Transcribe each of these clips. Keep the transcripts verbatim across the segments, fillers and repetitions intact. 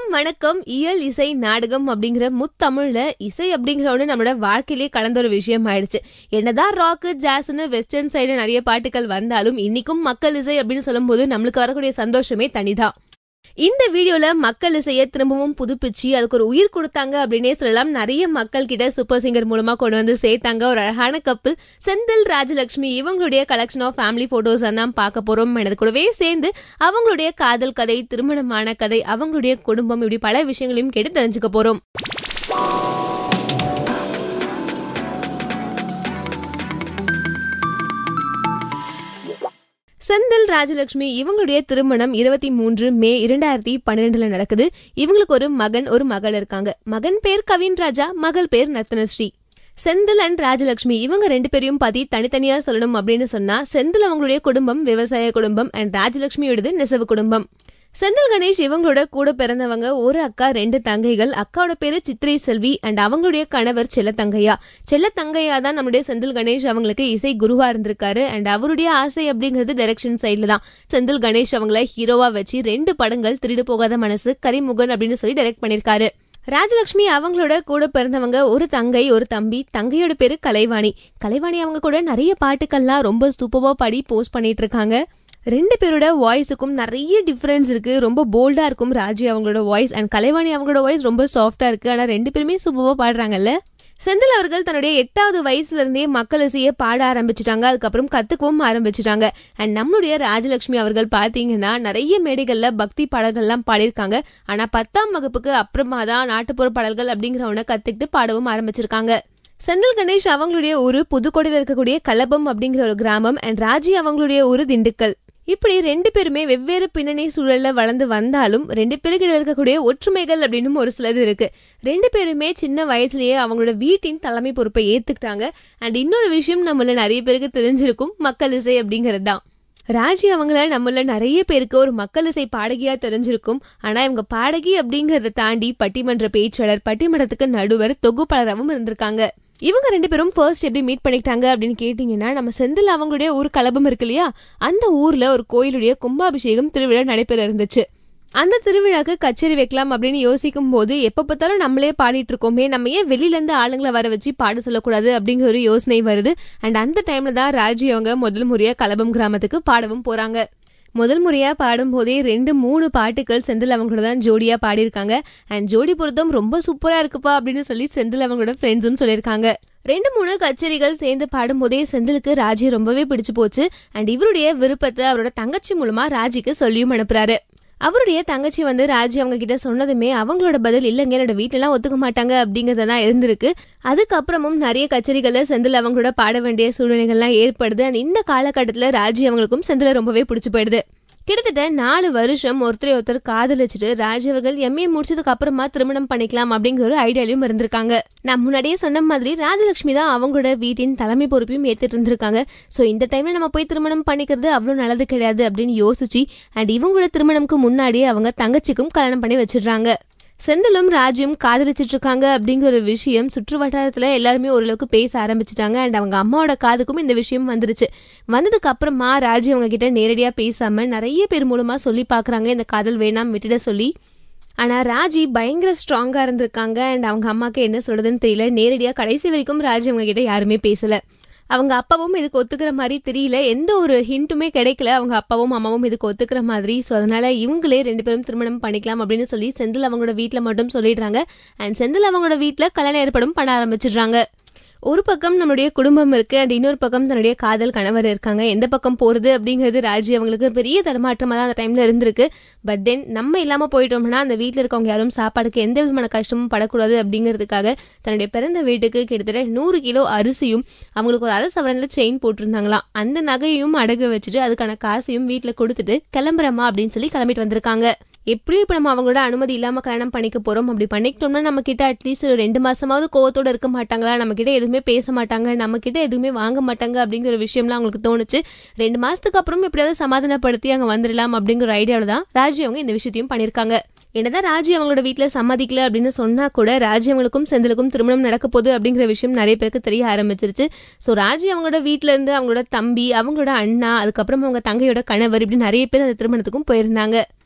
வணக்கம். இயல் இசை நாடகம் அப்படிங்கிற முத்தமிழ்ல இசை அப்படிங்கிற ஒன்று நம்மளோட வாழ்க்கையிலேயே கலந்த ஒரு விஷயம் ஆயிடுச்சு. என்னதான் ராக்கு ஜாஸ்னு வெஸ்டர்ன் சைடு நிறைய பாட்டுகள் வந்தாலும் இன்னைக்கும் மக்கள் இசை அப்படின்னு சொல்லும் போது நம்மளுக்கு வரக்கூடிய சந்தோஷமே தனிதான். இந்த வீடியோல மக்கள் இசையை திரும்பவும் புதுப்பிச்சு அதுக்கு ஒரு உயிர் கொடுத்தாங்க அப்படின்னே சொல்லலாம். நிறைய மக்கள் கிட்ட சூப்பர் சிங்கர் மூலமா கொண்டு வந்து சேர்த்தாங்க. ஒரு அழகான கப்பல் செந்தில் ராஜலட்சுமி இவங்களுடைய கலெக்ஷன் ஆஃப் ஃபேமிலி போட்டோஸ் தான் பார்க்க போறோம். எனது கூடவே சேர்ந்து அவங்களுடைய காதல் கதை, திருமணமான கதை, அவங்களுடைய குடும்பம், இப்படி பல விஷயங்களையும் கேட்டு தெரிஞ்சுக்க போறோம். செந்தில் ராஜலட்சுமி இவங்களுடைய திருமணம் இருபத்தி மூன்று மே இரண்டாயிரத்தி பன்னிரெண்டுல நடக்குது. இவங்களுக்கு ஒரு மகன் ஒரு மகள் இருக்காங்க. மகன் பேர் கவின் ராஜா, மகள் பேர் நர்த்தனஸ்ரீ. செந்தில் அண்ட் ராஜலட்சுமி இவங்க ரெண்டு பேரையும் பத்தி தனித்தனியா சொல்லணும் அப்படின்னு சொன்னா, செந்தில் அவங்களுடைய குடும்பம் விவசாய குடும்பம் அண்ட் ராஜலட்சுமியோடது நெசவு குடும்பம். செந்தில் கணேஷ் இவங்களோட கூட பிறந்தவங்க ஒரு அக்கா ரெண்டு தங்கைகள். அக்காவோட பேரு சித்திரை செல்வி அண்ட் அவங்களுடைய கணவர் செல்ல தங்கையா. செல்ல தங்கையா தான் நம்மளுடைய செந்தில் கணேஷ் அவங்களுக்கு இசை குருவா இருந்திருக்காரு. அண்ட் அவருடைய ஆசை அப்படிங்கிறது டைரக்ஷன் சைட்ல தான். செந்தில் கணேஷ் அவங்கள ஹீரோவா வச்சு ரெண்டு படங்கள் திருடு போகாத மனசு, கரிமுகன் அப்படின்னு சொல்லி டைரக்ட் பண்ணிருக்காரு. ராஜலட்சுமி அவங்களோட கூட பிறந்தவங்க ஒரு தங்கை ஒரு தம்பி. தங்கையோட பேரு கலைவாணி. கலைவாணி அவங்க கூட நிறைய பாட்டுக்கள்லாம் ரொம்ப சூப்பர்வா பாடி போஸ்ட் பண்ணிட்டு இருக்காங்க. ரெண்டு பேரோட வாய்ஸுக்கும் நிறைய டிஃப்ரென்ஸ் இருக்கு. ரொம்ப போல்டா இருக்கும் ராஜி அவங்களோட வாய்ஸ் அண்ட் கலைவாணி அவங்களோட வாய்ஸ் ரொம்ப சாஃப்டா இருக்கு. ஆனா ரெண்டு பேருமே சூப்பர்வா பாடுறாங்கல்ல. செந்தில் அவர்கள் தன்னுடைய எட்டாவது வயசுல இருந்தே மக்கள் இசையை பாட ஆரம்பிச்சுட்டாங்க. அதுக்கப்புறம் கத்துக்கவும் ஆரம்பிச்சுட்டாங்க. அண்ட் நம்மளுடைய ராஜலட்சுமி அவர்கள் பாத்தீங்கன்னா நிறைய மேடைகள்ல பக்தி பாடல்கள்லாம் பாடியிருக்காங்க. ஆனா பத்தாம் வகுப்புக்கு அப்புறமா தான் நாட்டுப்புற பாடல்கள் அப்படிங்கிறவனை கத்துக்கிட்டு பாடவும் ஆரம்பிச்சிருக்காங்க. செந்தில் கணேஷ் அவங்களுடைய ஊரு புதுக்கோட்டையில் இருக்கக்கூடிய கலபம் அப்படிங்கிற ஒரு கிராமம் அண்ட் ராஜி அவங்களுடைய ஊரு திண்டுக்கல். இப்படி ரெண்டு பேருமே வெவ்வேறு பின்னணி சூழல்ல வளர்ந்து வந்தாலும் ரெண்டு பேருக்கிட்ட இருக்கக்கூடிய ஒற்றுமைகள் அப்படின்னு ஒரு சிலது இருக்கு. ரெண்டு பேருமே சின்ன வயசுலயே அவங்களோட வீட்டின் தலைமை பொறுப்பை ஏத்துக்கிட்டாங்க. அண்ட் இன்னொரு விஷயம் நம்மள நிறைய பேருக்கு தெரிஞ்சிருக்கும், மக்கள் இசை அப்படிங்கிறது தான். ராஜி அவங்கள நம்மள நிறைய பேருக்கு ஒரு மக்கள் இசை பாடகியா தெரிஞ்சிருக்கும். ஆனா இவங்க பாடகி அப்படிங்கறத தாண்டி பட்டிமன்ற பேச்சாளர், பட்டிமன்றத்துக்கு நடுவர், தொகுப்பாளராகவும் இருந்திருக்காங்க. இவங்க ரெண்டு பேரும் ஃபர்ஸ்ட் எப்படி மீட் பண்ணிக்கிட்டாங்க அப்படின்னு கேட்டீங்கன்னா, நம்ம செந்தில் அவங்களுடைய ஊர் கலபம் இருக்கு இல்லையா, அந்த ஊர்ல ஒரு கோயிலுடைய கும்பாபிஷேகம் திருவிழா நடைபெற இருந்துச்சு. அந்த திருவிழாக்கு கச்சேரி வைக்கலாம் அப்படின்னு யோசிக்கும் போது, எப்ப பார்த்தாலும் நம்மளே பாடிட்டு இருக்கோமே, நம்ம ஏன் வெளியில இருந்து ஆளுங்களை வர வச்சு பாட சொல்லக்கூடாது அப்படிங்கிற ஒரு யோசனை வருது. அண்ட் அந்த டைம்ல தான் ராஜி அவங்க முதல் முறையா கலபம் கிராமத்துக்கு பாடவும் போறாங்க. முதல் முறையா பாடும் போதே ரெண்டு மூணு பாட்டுகள் செந்தில் அவங்களோட தான் ஜோடியா பாடியிருக்காங்க. அண்ட் ஜோடி பொருத்தம் ரொம்ப சூப்பரா இருக்குப்பா அப்படின்னு சொல்லி செந்தில் அவங்களோட ஃப்ரெண்ட்ஸும் சொல்லியிருக்காங்க. ரெண்டு மூணு கச்சேரிகள் சேர்ந்து பாடும் போதே செந்திலுக்கு ராஜி ரொம்பவே பிடிச்சு போச்சு. அண்ட் இவருடைய விருப்பத்தை அவரோட தங்கச்சி மூலமா ராஜிக்கு சொல்லியும் அனுப்புறாரு. அவருடைய தங்கச்சி வந்து ராஜி அவங்க கிட்ட சொன்னதுமே அவங்களோட பதில் இல்லைங்க, என்னோட வீட்டிலலாம் ஒத்துக்க மாட்டாங்க அப்படிங்கறதான் இருந்திருக்கு. அதுக்கப்புறமும் நிறைய கச்சேரிகள்ல செந்தில் அவங்களோட பாட வேண்டிய சூழ்நிலைகள்லாம் ஏற்படுது. அண்ட் இந்த காலகட்டத்துல ராஜி அவங்களுக்கும் செந்தில ரொம்பவே பிடிச்சு போயிடுது. கிட்டத்தட்ட நாலு வருஷம் ஒருத்தரை ஒருத்தர் காதலிச்சுட்டு ராஜி அவர்கள் எம்ஏ முடிச்சதுக்கு அப்புறமா திருமணம் பண்ணிக்கலாம் அப்படிங்கிற ஒரு ஐடியாலையும் இருந்திருக்காங்க. நான் முன்னாடியே சொன்ன மாதிரி ராஜலட்சுமி தான் அவங்களோட வீட்டின் தலைமை பொறுப்பையும் ஏத்துட்டு இருந்திருக்காங்க. ஸோ இந்த டைம்ல நம்ம போய் திருமணம் பண்ணிக்கிறது அவ்வளோ நல்லது கிடையாது அப்படின்னு யோசிச்சு அண்ட் இவங்களோட திருமணம்க்கு முன்னாடியே அவங்க தங்கச்சிக்கும் கல்யாணம் பண்ணி வச்சிடுறாங்க. செந்திலும் ராஜியும் காதலிச்சிட்டு இருக்காங்க அப்படிங்கிற ஒரு விஷயம் சுற்று வட்டாரத்துல எல்லாருமே ஓரளவுக்கு பேச ஆரம்பிச்சுட்டாங்க. அண்ட் அவங்க அம்மாவோட காதுக்கும் இந்த விஷயம் வந்துருச்சு. வந்ததுக்கு அப்புறமா ராஜி அவங்க கிட்ட நேரடியா பேசாம நிறைய பேர் மூலமா சொல்லி பாக்குறாங்க இந்த காதல் வேணாம் விட்டுட சொல்லி. ஆனா ராஜி பயங்கர ஸ்ட்ராங்கா இருந்திருக்காங்க. அண்ட் அவங்க அம்மாக்கு என்ன சொல்றதுன்னு தெரியல. நேரடியா கடைசி வரைக்கும் ராஜி அவங்க கிட்ட யாருமே பேசல. அவங்க அப்பாவும் இதுக்கு ஒத்துக்கிற மாதிரி தெரியல. எந்த ஒரு ஹிண்ட்டுமே கிடைக்கல அவங்க அப்பாவும் அம்மாவும் இதுக்கு ஒத்துக்கிற மாதிரி. ஸோ அதனால இவங்களே ரெண்டு பேரும் திருமணம் பண்ணிக்கலாம் அப்படின்னு சொல்லி செந்தில் அவங்களோட வீட்டில் மட்டும் சொல்லிடுறாங்க. அண்ட் செந்தில் அவங்களோட வீட்டில் கல்யாணம் ஏற்படும் பண்ண ஆரம்பிச்சிடுறாங்க. ஒரு பக்கம் நம்மளுடைய குடும்பம் இருக்கு அண்ட் இன்னொரு பக்கம் தன்னுடைய காதல் கணவர் இருக்காங்க. எந்த பக்கம் போறது அப்படிங்கிறது ராஜி அவங்களுக்கு பெரிய தரமாற்றமா தான் அந்த டைம்ல இருந்திருக்கு. பட் தென் நம்ம இல்லாம போயிட்டோம்னா அந்த வீட்டில் இருக்கவங்க யாரும் சாப்பாடுக்கு எந்த விதமான கஷ்டமும் படக்கூடாது அப்படிங்கிறதுக்காக தன்னுடைய பிறந்த வீட்டுக்கு கிட்டத்தட்ட நூறு கிலோ அரிசியும் அவங்களுக்கு ஒரு அரை சவரன்ல செயின் போட்டிருந்தாங்களாம். அந்த நகையும் அடகு வச்சுட்டு அதுக்கான காசையும் வீட்டில் கொடுத்துட்டு கிளம்புறமா அப்படின்னு சொல்லி கிளம்பிட்டு வந்திருக்காங்க. எப்படியும் இப்போ நம்ம அவங்களோட அனுமதி இல்லாமல் கல்யாணம் பண்ணிக்க போகிறோம். அப்படி பண்ணிக்கிட்டோம்னா நம்ம கிட்ட அட்லீஸ்ட் ஒரு ரெண்டு மாசமாவது கோவத்தோடு இருக்க மாட்டாங்களா, நம்ம கிட்ட எதுவுமே பேச மாட்டாங்க, நம்ம கிட்ட எதுவுமே வாங்க மாட்டாங்க அப்படிங்கிற விஷயம்லாம் அவங்களுக்கு தோணுச்சு. ரெண்டு மாசத்துக்கு அப்புறம் எப்படியாவது சமாதானப்படுத்தி அங்கே வந்துடலாம் அப்படிங்கிற ஐடியாவில் தான் ராஜி அவங்க இந்த விஷயத்தையும் பண்ணியிருக்காங்க. என்னதான் ராஜி அவங்களோட வீட்டில் சம்மதிக்கல அப்படின்னு சொன்னா கூட ராஜி அவங்களுக்கும் செந்திலுக்கும் திருமணம் நடக்க போகுது அப்படிங்கிற விஷயம் நிறைய பேருக்கு தெரிய ஆரம்பிச்சிருச்சு. ஸோ ராஜி அவங்களோட வீட்டில இருந்து அவங்களோட தம்பி, அவங்களோட அண்ணா, அதுக்கப்புறம் அவங்க தங்கையோட கணவர், இப்படி நிறைய பேர் அந்த திருமணத்துக்கும் போயிருந்தாங்க.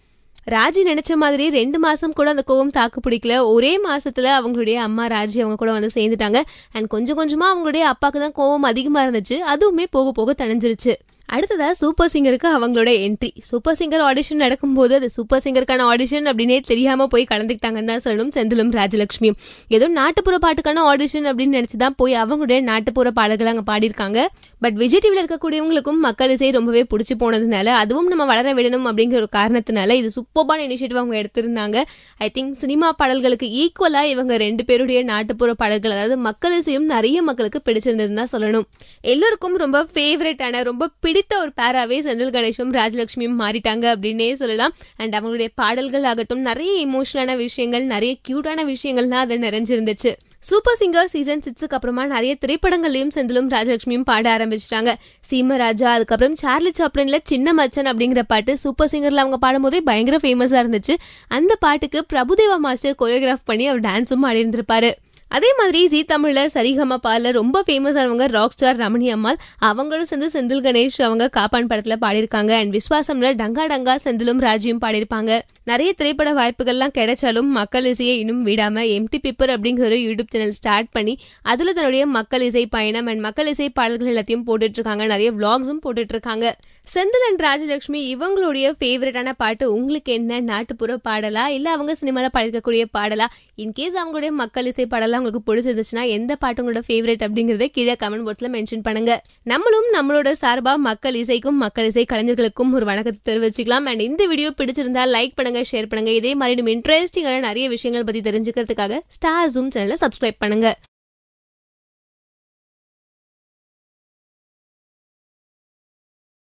ராஜி நினைச்ச மாதிரி ரெண்டு மாசம் கூட அந்த கோவம் தாக்கு பிடிக்கல. ஒரே மாசத்துல அவங்களுடைய அம்மா ராஜி அவங்க கூட வந்து சேர்ந்துட்டாங்க. அண்ட் கொஞ்சம் கொஞ்சமா அவங்களுடைய அப்பாவுக்கு தான் கோவம் அதிகமா இருந்துச்சு. அதுவுமே போக போக தணிஞ்சிருச்சு. அடுத்ததா சூப்பர் சிங்கருக்கு அவங்களோட என்ட்ரி. சூப்பர் சிங்கர் ஆடிஷன் நடக்கும்போது அது சூப்பர் சிங்கருக்கான ஆடிஷன் அப்படின்னே தெரியாம போய் கலந்துக்கிட்டாங்கன்னு தான் சொல்லணும் செந்திலும் ராஜலட்சுமியும். ஏதோ நாட்டுப்புற பாட்டுக்கான ஆடிஷன் அப்படின்னு நினைச்சுதான் போய் அவங்களுடைய நாட்டுப்புற பாடல்கள் அங்க பாடியிருக்காங்க. பட் விஜய் டிவில இருக்கக்கூடியவங்களுக்கும் மக்கள் இசை ரொம்பவே பிடிச்சி போனதுனால, அதுவும் நம்ம வளர விடணும் அப்படிங்கிற ஒரு காரணத்தினால இது சூப்பர்பான இனிஷியேட்டிவ் அவங்க எடுத்திருந்தாங்க. ஐ திங்க் சினிமா பாடல்களுக்கு ஈக்குவலா இவங்க ரெண்டு பேருடைய நாட்டுப்புற பாடல்கள், அதாவது மக்கள் இசையும் நிறைய மக்களுக்கு பிடிச்சிருந்ததுன்னு தான் சொல்லணும். எல்லோருக்கும் ரொம்ப ஃபேவரட்டான, ரொம்ப பிடித்த ஒரு பேராவே செந்தில் கணேஷும் ராஜலட்சுமியும் மாறிட்டாங்க அப்படின்னே சொல்லலாம். அண்ட் அவங்களுடைய பாடல்கள் ஆகட்டும், நிறைய எமோஷனலான விஷயங்கள், நிறைய கியூட்டான விஷயங்கள்லாம் அதில் நிறைஞ்சிருந்துச்சு. சூப்பர் சிங்கர் சீசன் சிக்ஸுக்கு அப்புறமா நிறைய திரைப்படங்கள்லையும் செந்திலும் ராஜலட்சுமியும் பாட ஆரம்பிச்சிட்டாங்க. சீமராஜா, அதுக்கப்புறம் சார்லி சாப்ளின்ல சின்ன மச்சன் அப்படிங்கிற பாட்டு சூப்பர் சிங்கர்ல அவங்க பாடும்போதே பயங்கர ஃபேமஸா இருந்துச்சு. அந்த பாட்டுக்கு பிரபுதேவா மாஸ்டர் கொரியோகிராஃப் பண்ணி அவர் டான்ஸும் ஆடி இருந்திருப்பாரு. அதே மாதிரி ஜி தமிழ்ல சரிகம பால ரொம்ப ஃபேமஸ் ஆனவங்க ராக் ஸ்டார் ரமணி அம்மாள், அவங்களும் சேர்ந்து செந்தில் கணேஷ் அவங்க காப்பான் படத்துல பாடியிருக்காங்க. அண்ட் விஸ்வாசம்ல டங்கா டங்கா செந்திலும் ராஜியும் பாடியிருப்பாங்க. நிறைய திரைப்பட வாய்ப்புகள்லாம் கிடைச்சாலும் மக்கள் இசையை இன்னும் விடாம எம்டி பேப்பர் அப்படிங்கிற ஒரு யூடியூப் சேனல் ஸ்டார்ட் பண்ணி அதுல தன்னுடைய மக்கள் இசை பயணம் அண்ட் மக்கள் இசை பாடல்கள் எல்லாத்தையும் போட்டுட்டு இருக்காங்க. நிறைய விளாக்ஸும் போட்டுட்டு இருக்காங்க. செந்தில் அண்ட் ராஜலட்சுமி இவங்களுடைய ஃபேவரட்டான பாட்டு உங்களுக்கு என்ன? நாட்டுப்புற பாடலா இல்ல அவங்க சினிமால பாடிருக்கக்கூடிய பாடலா? இன்கேஸ் அவங்களுடைய மக்கள் இசை பாடலா உங்களுக்கு பிடிச்சிருந்துச்சுன்னா எந்த பாட்டு உங்களோட ஃபேவரட் அப்படிங்கறத கீழே கமெண்ட் பாக்ஸ்ல மென்ஷன் பண்ணுங்க. நம்மளும் நம்மளோட சார்பா மக்கள் இசைக்கும் மக்கள் இசை கலைஞர்களுக்கும் ஒரு வணக்கத்தை தெரிவிச்சுக்கலாம். அண்ட் இந்த வீடியோ பிடிச்சிருந்தா லைக் பண்ணுங்க, ஷேர் பண்ணுங்க. இதே மாதிரி இன்ட்ரெஸ்டிங்கான நிறைய விஷயங்கள் பத்தி தெரிஞ்சுக்கிறதுக்காக ஸ்டார் ஜூம் சேனலை சப்ஸ்கிரைப் பண்ணுங்க.